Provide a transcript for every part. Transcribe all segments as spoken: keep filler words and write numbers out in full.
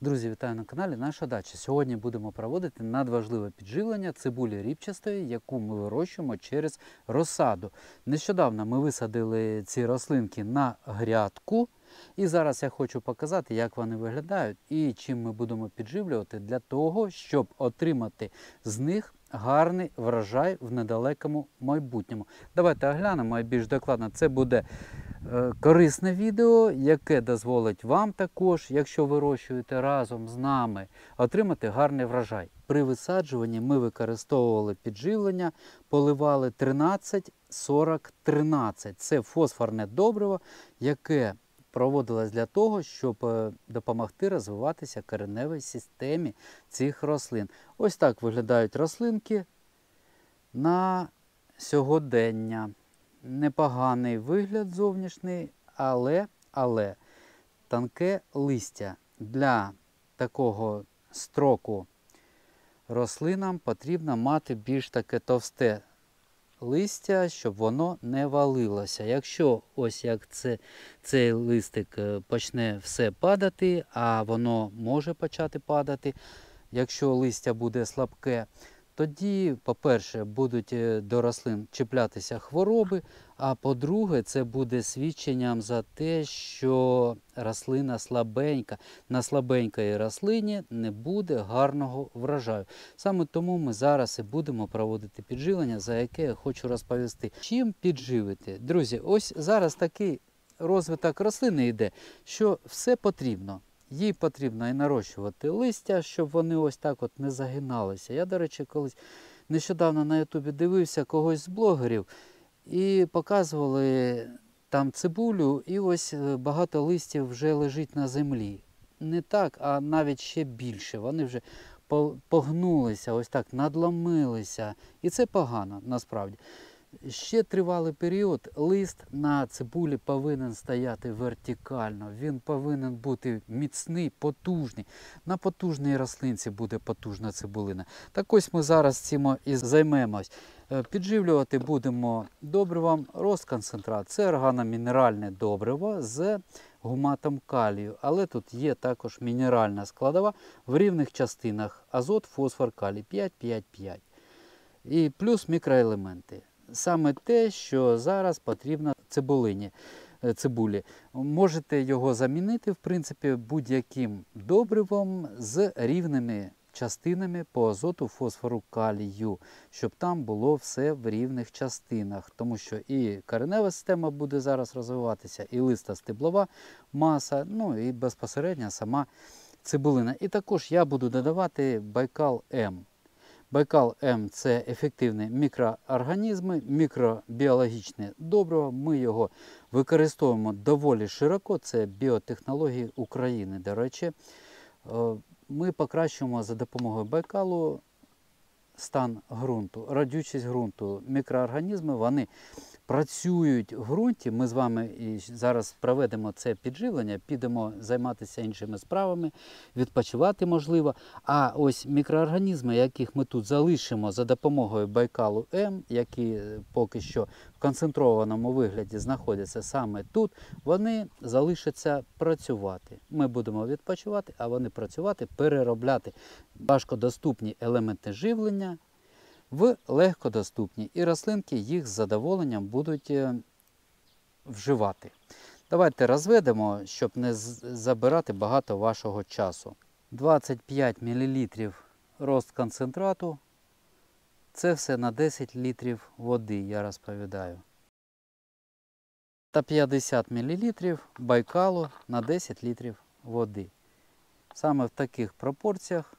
Друзі, вітаю на каналі Наша Дача. Сьогодні будемо проводити надважливе підживлення цибулі ріпчастої, яку ми вирощуємо через розсаду. Нещодавно ми висадили ці рослинки на грядку. І зараз я хочу показати, як вони виглядають і чим ми будемо підживлювати для того, щоб отримати з них гарний врожай в недалекому майбутньому. Давайте оглянемо, і більш докладно це буде корисне відео, яке дозволить вам також, якщо вирощуєте разом з нами, отримати гарний врожай. При висаджуванні ми використовували підживлення, поливали тринадцять сорок тринадцять. Це фосфорне добриво, яке проводилось для того, щоб допомогти розвиватися кореневій системі цих рослин. Ось так виглядають рослинки на сьогодення. Непоганий вигляд зовнішній, але, але тонке листя. Для такого строку рослинам потрібно мати більш таке товсте листя, щоб воно не валилося. Якщо ось як це, цей листик почне все падати, а воно може почати падати, якщо листя буде слабке, тоді, по-перше, будуть до рослин чіплятися хвороби, а по-друге, це буде свідченням за те, що рослина слабенька. На слабенькій рослині не буде гарного врожаю. Саме тому ми зараз і будемо проводити підживлення, за яке я хочу розповісти. Чим підживити? Друзі, ось зараз такий розвиток рослини йде, що все потрібно. Їй потрібно і нарощувати листя, щоб вони ось так от не загиналися. Я, до речі, колись нещодавно на ютубі дивився когось з блогерів і показували там цибулю, і ось багато листів вже лежить на землі. Не так, а навіть ще більше. Вони вже погнулися, ось так надломилися. І це погано, насправді. Ще тривалий період лист на цибулі повинен стояти вертикально, він повинен бути міцний, потужний. На потужній рослинці буде потужна цибулина. Так ось ми зараз цим і займемось. Підживлювати будемо добривом розконцентрат. Це органомінеральне добриво з гуматом калію, але тут є також мінеральна складова в рівних частинах: азот, фосфор, калій п'ять п'ять п'ять. І плюс мікроелементи. Саме те, що зараз потрібно цибулині, цибулі. Можете його замінити, в принципі, будь-яким добривом з рівними частинами по азоту, фосфору, калію, щоб там було все в рівних частинах. Тому що і коренева система буде зараз розвиватися, і листостеблова маса, ну і безпосередньо сама цибулина. І також я буду додавати Байкал-М. Байкал-М – це ефективні мікроорганізми, мікробіологічне добриво. Ми його використовуємо доволі широко. Це біотехнології України. До речі, ми покращуємо за допомогою Байкалу стан ґрунту, родючість ґрунту. Мікроорганізми, вони працюють в ґрунті. Ми з вами і зараз проведемо це підживлення, підемо займатися іншими справами, відпочивати можливо. А ось мікроорганізми, яких ми тут залишимо за допомогою Байкалу-М, які поки що в концентрованому вигляді знаходяться саме тут, вони залишаться працювати. Ми будемо відпочивати, а вони працювати, переробляти важкодоступні елементи живлення в легкодоступні, і рослинки їх з задоволенням будуть вживати. Давайте розведемо, щоб не забирати багато вашого часу. двадцять п'ять мілілітрів розконцентрату. Це все на десять літрів води, я розповідаю. Та п'ятдесят мілілітрів Байкалу на десять літрів води. Саме в таких пропорціях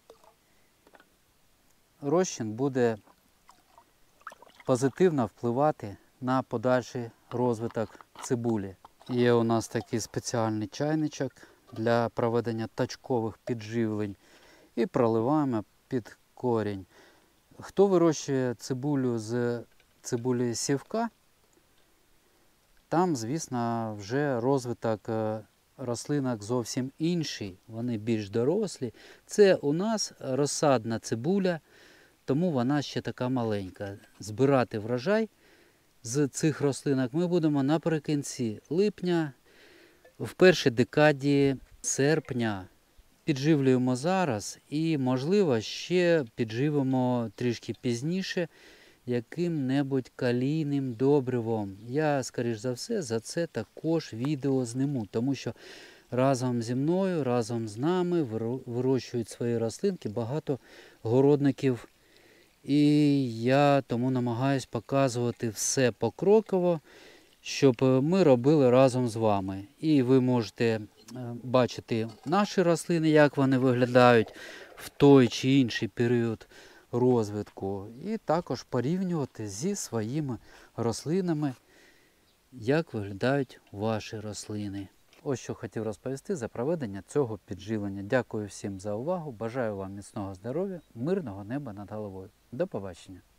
розчин буде позитивно впливати на подальший розвиток цибулі. Є у нас такий спеціальний чайничок для проведення точкових підживлень і проливаємо під корінь. Хто вирощує цибулю з цибулі сівка, там, звісно, вже розвиток рослинок зовсім інший, вони більш дорослі. Це у нас розсадна цибуля, тому вона ще така маленька. Збирати врожай з цих рослинок ми будемо наприкінці липня, в першій декаді серпня. підживлюємо зараз і, можливо, ще підживимо трішки пізніше яким-небудь калійним добривом. Я, скоріш за все, за це також відео зніму, тому що разом зі мною, разом з нами вирощують свої рослинки багато городників. І я тому намагаюсь показувати все покроково, щоб ми робили разом з вами. І ви можете бачити наші рослини, як вони виглядають в той чи інший період розвитку. І також порівнювати зі своїми рослинами, як виглядають ваші рослини. Ось що хотів розповісти за проведення цього підживлення. Дякую всім за увагу. Бажаю вам міцного здоров'я, мирного неба над головою. До побачення.